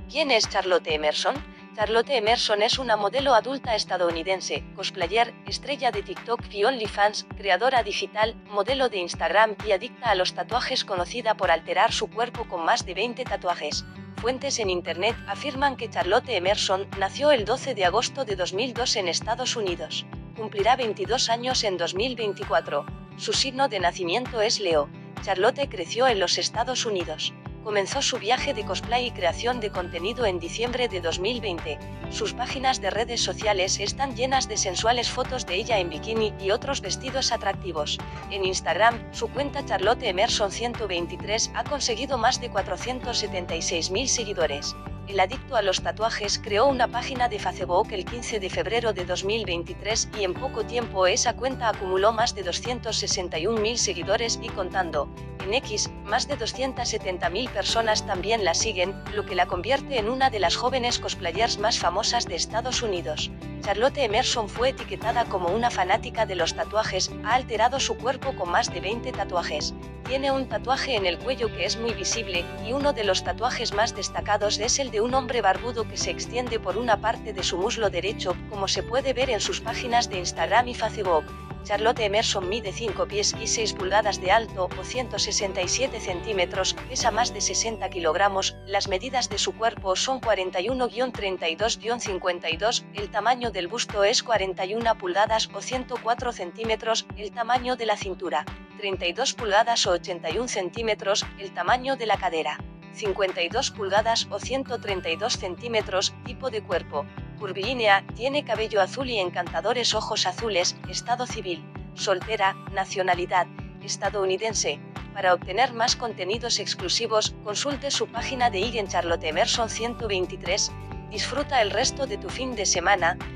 ¿Quién es Charlotte Emerson? Charlotte Emerson es una modelo adulta estadounidense, cosplayer, estrella de TikTok y OnlyFans, creadora digital, modelo de Instagram y adicta a los tatuajes, conocida por alterar su cuerpo con más de 20 tatuajes. Fuentes en internet afirman que Charlotte Emerson nació el 12 de agosto de 2002 en Estados Unidos. Cumplirá 22 años en 2024. Su signo de nacimiento es Leo. Charlotte creció en los Estados Unidos. Comenzó su viaje de cosplay y creación de contenido en diciembre de 2020. Sus páginas de redes sociales están llenas de sensuales fotos de ella en bikini y otros vestidos atractivos. En Instagram, su cuenta Charlotte Emerson 123 ha conseguido más de 476.000 seguidores. El adicto a los tatuajes creó una página de Facebook el 15 de febrero de 2023 y en poco tiempo esa cuenta acumuló más de 261.000 seguidores y contando. En X, más de 270.000 personas también la siguen, lo que la convierte en una de las jóvenes cosplayers más famosas de Estados Unidos. Charlotte Emerson fue etiquetada como una fanática de los tatuajes, ha alterado su cuerpo con más de 20 tatuajes. Tiene un tatuaje en el cuello que es muy visible, y uno de los tatuajes más destacados es el de un hombre barbudo que se extiende por una parte de su muslo derecho, como se puede ver en sus páginas de Instagram y Facebook. Charlotte Emerson mide 5 pies y 6 pulgadas de alto o 167 centímetros, pesa más de 60 kilogramos, las medidas de su cuerpo son 41-32-52, el tamaño del busto es 41 pulgadas o 104 centímetros, el tamaño de la cintura, 32 pulgadas o 81 centímetros, el tamaño de la cadera, 52 pulgadas o 132 centímetros, tipo de cuerpo. Curvilínea, tiene cabello azul y encantadores ojos azules, estado civil, soltera, nacionalidad, estadounidense. Para obtener más contenidos exclusivos, consulte su página de IG en Charlotte Emerson 123. Disfruta el resto de tu fin de semana.